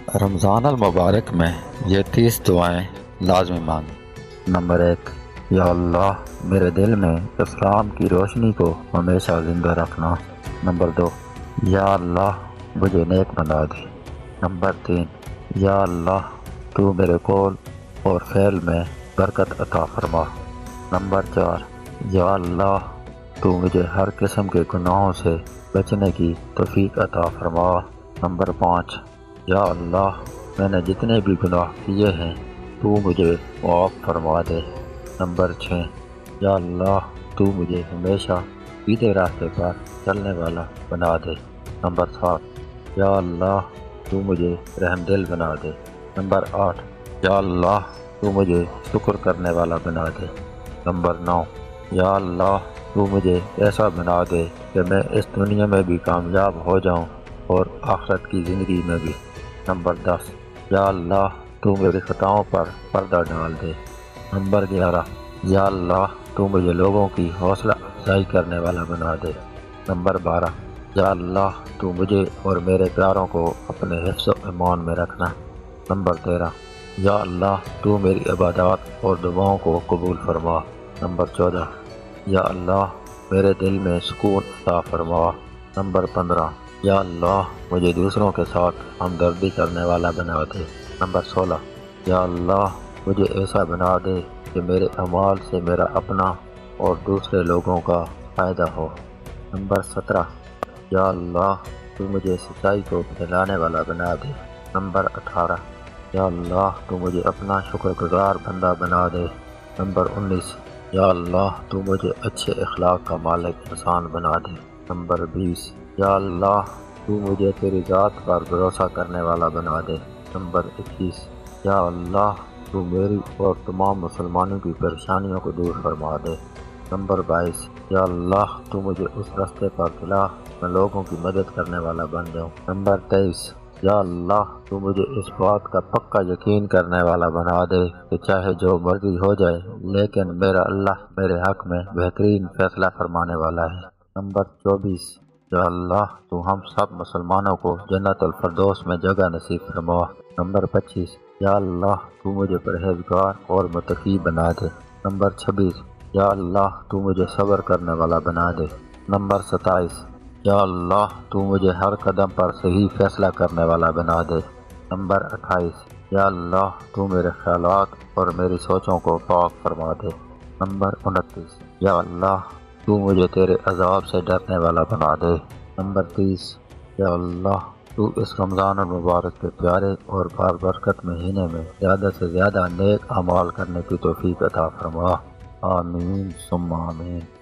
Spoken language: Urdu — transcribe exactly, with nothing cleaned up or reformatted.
رمضان المبارک میں یہ تیس دعائیں لازمی مانگ۔ نمبر ایک، یا اللہ میرے دل میں اسلام کی روشنی کو ہمیشہ زندہ رکھنا۔ نمبر دو، یا اللہ مجھے نیک بنا دے۔ نمبر تین، یا اللہ تو میرے قول اور فعل میں برکت عطا فرما۔ نمبر چار، یا اللہ تو مجھے ہر قسم کے گناہوں سے بچنے کی توفیق عطا فرما۔ نمبر پانچ، یا اللہ میں نے جتنے بھی گناہ کیے ہیں تو مجھے معاف فرما دے۔ نمبر چھ، یا اللہ تو مجھے ہمیشہ سیدھے راستے پر چلنے والا بنا دے۔ نمبر سات، یا اللہ تو مجھے رحم دل بنا دے۔ نمبر آٹھ، یا اللہ تو مجھے شکر کرنے والا بنا دے۔ نمبر نو، یا اللہ تو مجھے ایسا بنا دے کہ میں اس دنیا میں بھی کامیاب ہو جاؤں اور آخرت کی زندگی میں بھی۔ نمبر دس، یا اللہ تو میری خطاؤں پر پردہ ڈال دے۔ نمبر گیارہ، یا اللہ تو مجھے لوگوں کی حوصلہ افزائی کرنے والا بنا دے۔ نمبر بارہ، یا اللہ تو مجھے اور میرے پیاروں کو اپنے حفظ و ایمان میں رکھنا۔ نمبر تیرہ، یا اللہ تو میری عبادات اور دعاؤں کو قبول فرما۔ نمبر چودہ، یا اللہ میرے دل میں سکون عطا فرما۔ نمبر پندرہ، یا اللہ مجھے دوسروں کے ساتھ ہمدردی کرنے والا بنا دے۔ نمبر سولہ، یا اللہ مجھے ایسا بنا دے کہ میرے اعمال سے میرا اپنا اور دوسرے لوگوں کا فائدہ ہو۔ نمبر سترہ، یا اللہ تو مجھے سچائی کو پھیلانے والا بنا دے۔ نمبر اٹھارہ، یا اللہ تو مجھے اپنا شکر گزار بندہ بنا دے۔ نمبر انیس، یا اللہ تو مجھے اچھے اخلاق کا مالک انسان بنا دے۔ نمبر بیس، یا اللہ تو مجھے تیری ذات پر بھروسہ کرنے والا بنا دے۔ نمبر اکیس، یا اللہ تو میری اور تمام مسلمانوں کی پریشانیوں کو دور فرما دے۔ نمبر بائیس، یا اللہ تو مجھے اس راستے پر چلا میں لوگوں کی مدد کرنے والا بن جاؤں۔ نمبر تیئیس، یا اللہ تو مجھے اس بات کا پکا یقین کرنے والا بنا دے کہ چاہے جو مرضی ہو جائے لیکن میرا اللہ میرے حق میں بہترین فیصلہ فرمانے والا ہے۔ نمبر چوبیس، یا اللہ تو ہم سب مسلمانوں کو جنت الفردوس میں جگہ نصیب فرما۔ نمبر پچیس، یا اللہ تو مجھے پرہیزگار اور متقی بنا دے۔ نمبر چھبیس، یا اللہ تو مجھے صبر کرنے والا بنا دے۔ نمبر ستائیس، یا اللہ تو مجھے ہر قدم پر صحیح فیصلہ کرنے والا بنا دے۔ نمبر اٹھائیس، یا اللہ تو میرے خیالات اور میری سوچوں کو پاک فرما دے۔ نمبر انتیس، یا اللہ تو مجھے تیرے عذاب سے ڈرنے والا بنا دے۔ نمبر تیس، یا اللہ تو اس رمضان المبارک کے پیارے اور بابرکت مہینے میں زیادہ سے زیادہ نیک اعمال کرنے کی توفیق عطا فرما۔ آمین ثم آمین۔